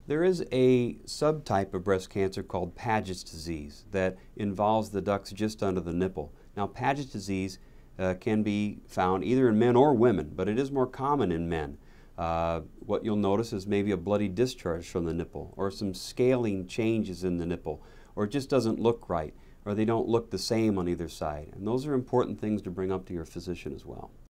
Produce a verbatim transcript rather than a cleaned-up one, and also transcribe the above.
There is a subtype of breast cancer called Paget disease that involves the ducts just under the nipple. Now, Paget disease uh, can be found either in men or women, but it is more common in men. Uh, what you'll notice is maybe a bloody discharge from the nipple, or some scaling changes in the nipple, or it just doesn't look right, or they don't look the same on either side. And those are important things to bring up to your physician as well.